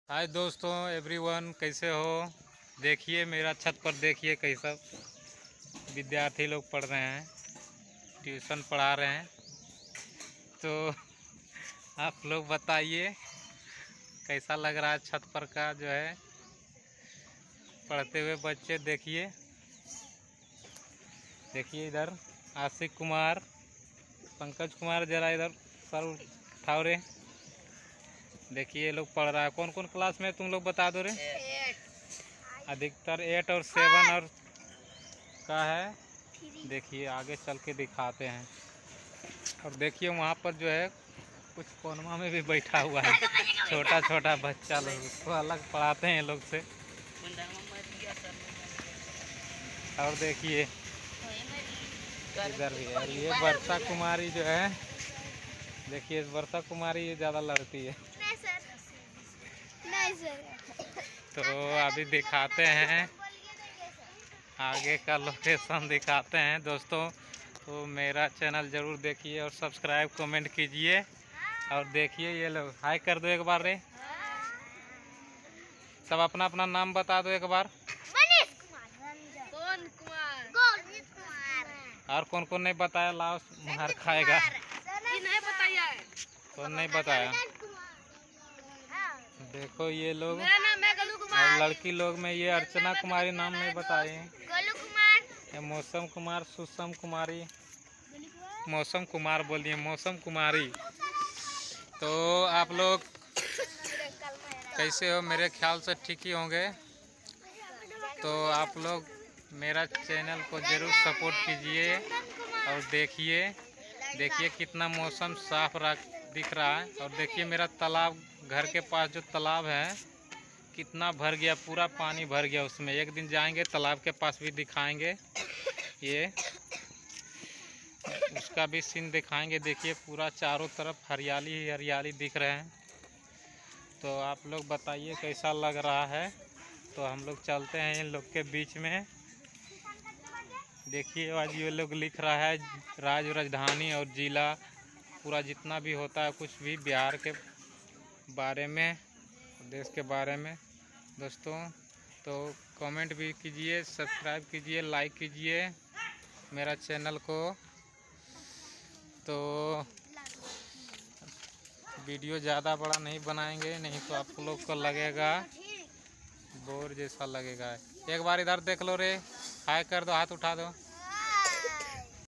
हाय दोस्तों, एवरीवन, कैसे हो। देखिए मेरा छत पर देखिए कैसा विद्यार्थी लोग पढ़ रहे हैं, ट्यूशन पढ़ा रहे हैं। तो आप लोग बताइए कैसा लग रहा है छत पर का जो है पढ़ते हुए बच्चे। देखिए इधर आशिक कुमार, पंकज कुमार, जरा इधर सर उठाओ रे। देखिए ये लोग पढ़ रहा है। कौन कौन क्लास में तुम लोग बता दो रे। अधिकतर 8 और 7 और का है। देखिए आगे चल के दिखाते हैं। और देखिए वहाँ पर जो है कुछ कोनमा में भी बैठा हुआ है छोटा छोटा बच्चा लोग, उसको अलग पढ़ाते हैं लोग से। और देखिए इधर भी है, ये वर्षा कुमारी जो है, देखिए वर्षा कुमारी ये ज़्यादा लड़ती है। नहीं सर। तो अभी दिखाते हैं आगे का लोकेशन दिखाते हैं दोस्तों। तो मेरा चैनल ज़रूर देखिए और सब्सक्राइब कमेंट कीजिए। और देखिए ये लोग हाय कर दो एक बार रे। सब अपना अपना नाम बता दो एक बार। और कौन कौन नहीं बताया लाओ मार खाएगा। नहीं बताया है। कौन नहीं बताया। देखो ये लोग, मेरा नाम है गोलू कुमार। और लड़की लोग में ये अर्चना कुमारी नाम नहीं बताए। गोलू कुमार, ये मौसम कुमार, सुषम कुमारी, मौसम कुमार बोल दिए, मौसम कुमारी। तो आप लोग कैसे हो? मेरे ख्याल से ठीक ही होंगे। तो आप लोग मेरा चैनल को ज़रूर सपोर्ट कीजिए। और देखिए कितना मौसम साफ दिख रहा है। और देखिए मेरा तालाब, घर के पास जो तालाब है कितना भर गया, पूरा पानी भर गया उसमें। एक दिन जाएंगे तालाब के पास भी दिखाएंगे, ये उसका भी सीन दिखाएंगे। देखिए पूरा चारों तरफ हरियाली ही हरियाली दिख रहे हैं। तो आप लोग बताइए कैसा लग रहा है। तो हम लोग चलते हैं इन लोग के बीच में। देखिए आज ये लोग लिख रहा है राजधानी और जिला, पूरा जितना भी होता है कुछ भी बिहार के बारे में, देश के बारे में दोस्तों। तो कमेंट भी कीजिए, सब्सक्राइब कीजिए, लाइक कीजिए मेरा चैनल को। तो वीडियो ज़्यादा बड़ा नहीं बनाएंगे, नहीं तो आप लोग को लगेगा बोर जैसा लगेगा। एक बार इधर देख लो रे, हाय कर दो, हाथ उठा दो।